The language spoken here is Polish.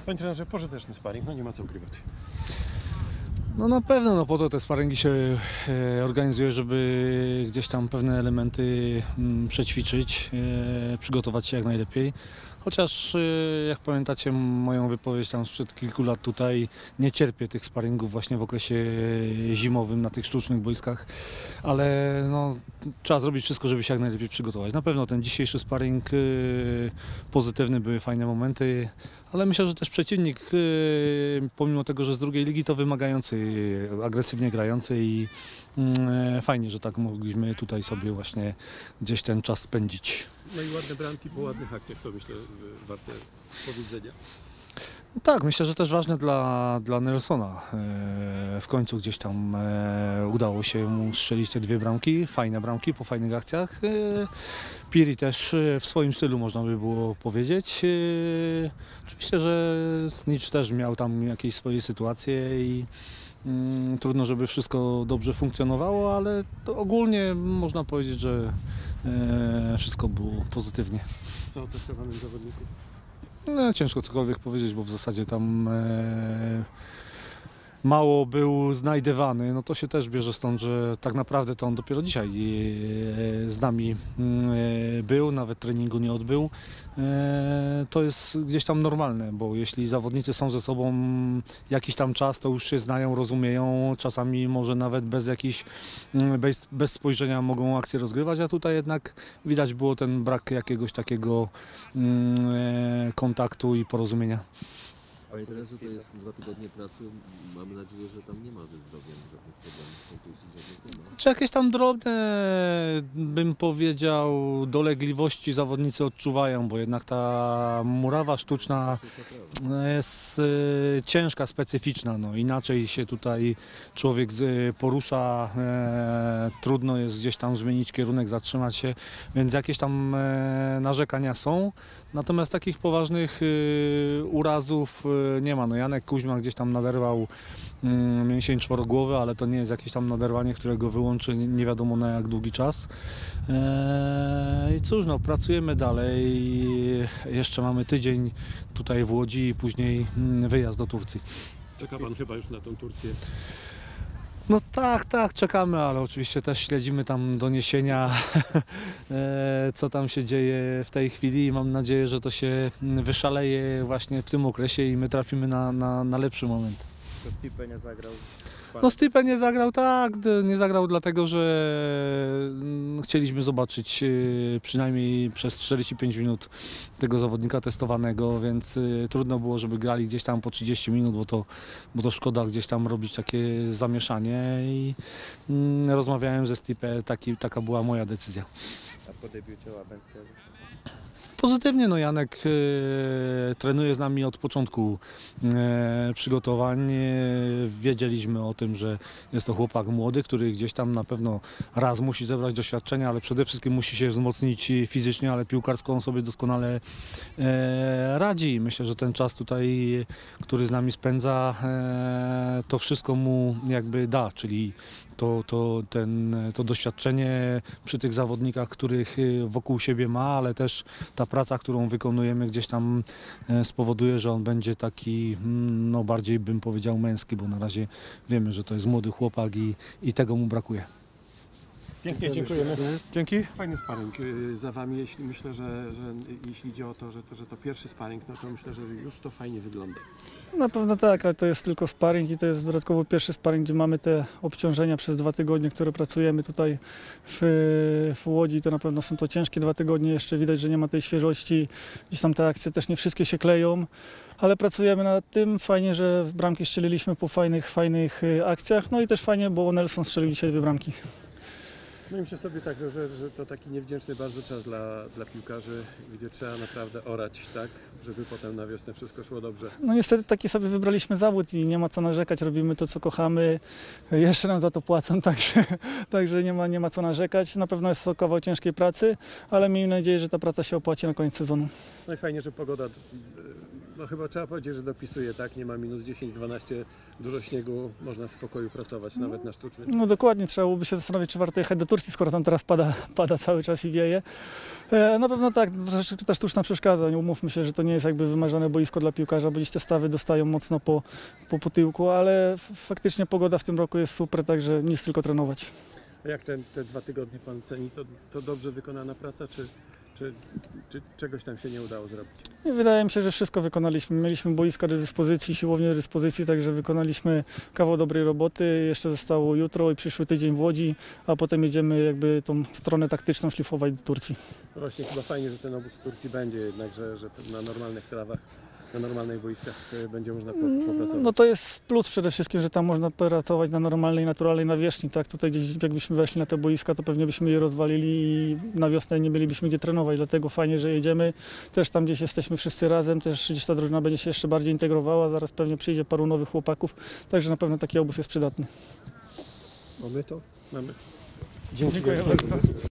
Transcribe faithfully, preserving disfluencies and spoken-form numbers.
Panie trenerze, pożyteczny sparring, no nie ma co ukrywać. No na pewno, no po to te sparingi się e, organizuje, żeby gdzieś tam pewne elementy m, przećwiczyć, e, przygotować się jak najlepiej. Chociaż, e, jak pamiętacie moją wypowiedź tam sprzed kilku lat tutaj, nie cierpię tych sparingów właśnie w okresie zimowym na tych sztucznych boiskach, ale no, trzeba zrobić wszystko, żeby się jak najlepiej przygotować. Na pewno ten dzisiejszy sparing e, pozytywny, były fajne momenty, ale myślę, że też przeciwnik, e, pomimo tego, że z drugiej ligi, to wymagający, agresywnie grający i e, fajnie, że tak mogliśmy tutaj sobie właśnie gdzieś ten czas spędzić. No i ładne bramki po ładnych akcjach, to myślę warte powiedzenia. No tak, myślę, że też ważne dla, dla Nelsona. E, w końcu gdzieś tam e, udało się mu strzelić te dwie bramki, fajne bramki po fajnych akcjach. E, Piri też e, w swoim stylu, można by było powiedzieć. E, oczywiście, że Snitch też miał tam jakieś swoje sytuacje i mm, trudno, żeby wszystko dobrze funkcjonowało, ale to ogólnie można powiedzieć, że e, wszystko było pozytywnie. Co o testowanym zawodniku? No, ciężko cokolwiek powiedzieć, bo w zasadzie tam e, mało był znajdywany. No to się też bierze stąd, że tak naprawdę to on dopiero dzisiaj e, z nami e, był, nawet treningu nie odbył. E, to jest gdzieś tam normalne, bo jeśli zawodnicy są ze sobą jakiś tam czas, to już się znają, rozumieją, czasami może nawet bez jakichś, bez, bez spojrzenia mogą akcje rozgrywać, a tutaj jednak widać było ten brak jakiegoś takiego e, kontaktu i porozumienia. Ale teraz, że to jest dwa tygodnie pracy, mamy nadzieję, że tam nie ma ze zdrowiem żadnych problemów, kontuzji, żadnych nie ma. Czy jakieś tam drobne, bym powiedział, dolegliwości zawodnicy odczuwają, bo jednak ta murawa sztuczna jest y, ciężka, specyficzna. No. Inaczej się tutaj człowiek y, porusza, e, trudno jest gdzieś tam zmienić kierunek, zatrzymać się, więc jakieś tam e, narzekania są. Natomiast takich poważnych y, urazów y, nie ma. No Janek Kuźma gdzieś tam naderwał y, mięsień czworogłowy, ale to nie jest jakieś tam naderwanie, którego wyłączy nie, nie wiadomo na jak długi czas. Eee, I cóż, no pracujemy dalej. Jeszcze mamy tydzień tutaj w Łodzi i później y, wyjazd do Turcji. Czeka pan chyba już na tą Turcję. No tak, tak, czekamy, ale oczywiście też śledzimy tam doniesienia, e, co tam się dzieje w tej chwili i mam nadzieję, że to się wyszaleje właśnie w tym okresie i my trafimy na, na, na lepszy moment. To Stipe nie zagrał. No Stipe nie zagrał, tak, nie zagrał dlatego, że chcieliśmy zobaczyć przynajmniej przez czterdzieści pięć minut tego zawodnika testowanego, więc trudno było, żeby grali gdzieś tam po trzydzieści minut, bo to, bo to szkoda gdzieś tam robić takie zamieszanie i rozmawiałem ze Stipe, taki, taka była moja decyzja. A po debiucie Łabęckiego? Pozytywnie, no Janek e, trenuje z nami od początku e, przygotowań. E, wiedzieliśmy o tym, że jest to chłopak młody, który gdzieś tam na pewno raz musi zebrać doświadczenia, ale przede wszystkim musi się wzmocnić fizycznie, ale piłkarsko on sobie doskonale e, radzi. Myślę, że ten czas tutaj, który z nami spędza, e, to wszystko mu jakby da, czyli To, to, ten, to doświadczenie przy tych zawodnikach, których wokół siebie ma, ale też ta praca, którą wykonujemy gdzieś tam spowoduje, że on będzie taki, no bardziej bym powiedział męski, bo na razie wiemy, że to jest młody chłopak i, i tego mu brakuje. Pięknie, dziękujemy. Dzięki. Fajny sparring za wami. Jeśli, myślę, że, że jeśli idzie o to, że, to, że to pierwszy sparring, no to myślę, że już to fajnie wygląda. Na pewno tak, ale to jest tylko sparring i to jest dodatkowo pierwszy sparring, gdzie mamy te obciążenia przez dwa tygodnie, które pracujemy tutaj w, w Łodzi. To na pewno są to ciężkie dwa tygodnie, jeszcze widać, że nie ma tej świeżości. Gdzieś tam te akcje też nie wszystkie się kleją, ale pracujemy nad tym. Fajnie, że bramki strzeliliśmy po fajnych, fajnych akcjach, no i też fajnie, bo Nelson strzelił dzisiaj dwie bramki. No i myślę sobie tak, że, że to taki niewdzięczny bardzo czas dla, dla piłkarzy, gdzie trzeba naprawdę orać, tak, żeby potem na wiosnę wszystko szło dobrze. No niestety taki sobie wybraliśmy zawód i nie ma co narzekać, robimy to, co kochamy, jeszcze nam za to płacą, także, także nie ma, nie ma co narzekać. Na pewno jest to kawał ciężkiej pracy, ale miejmy nadzieję, że ta praca się opłaci na koniec sezonu. No i fajnie, że pogoda no chyba trzeba powiedzieć, że dopisuje, tak? Nie ma minus dziesięć, dwanaście, dużo śniegu, można w spokoju pracować, nawet na sztucznym. No dokładnie, trzeba byłoby się zastanowić, czy warto jechać do Turcji, skoro tam teraz pada, pada cały czas i wieje. E, na pewno tak, troszeczkę ta sztuczna przeszkadza, nie umówmy się, że to nie jest jakby wymarzone boisko dla piłkarza, bo gdzieś te stawy dostają mocno po, po, po tyłku, ale f- faktycznie pogoda w tym roku jest super, także nic, tylko trenować. A jak ten, te dwa tygodnie pan ceni, to, to dobrze wykonana praca, czy, czy, czy czegoś tam się nie udało zrobić? I wydaje mi się, że wszystko wykonaliśmy. Mieliśmy boiska do dyspozycji, siłownię do dyspozycji, także wykonaliśmy kawał dobrej roboty. Jeszcze zostało jutro i przyszły tydzień w Łodzi, a potem jedziemy jakby tą stronę taktyczną szlifować do Turcji. No właśnie, chyba fajnie, że ten obóz w Turcji będzie jednak, że, że na normalnych trawach, na normalnych boiskach e, będzie można po, popracować. No to jest plus przede wszystkim, że tam można pracować na normalnej, naturalnej nawierzchni. Tak? Tutaj gdzieś jakbyśmy weszli na te boiska, to pewnie byśmy je rozwalili i na wiosnę nie mielibyśmy gdzie trenować. Dlatego fajnie, że jedziemy. Też tam gdzieś jesteśmy wszyscy razem, też gdzieś ta drużyna będzie się jeszcze bardziej integrowała. Zaraz pewnie przyjdzie paru nowych chłopaków, także na pewno taki obóz jest przydatny. Mamy to? Mamy. Dziękuję bardzo.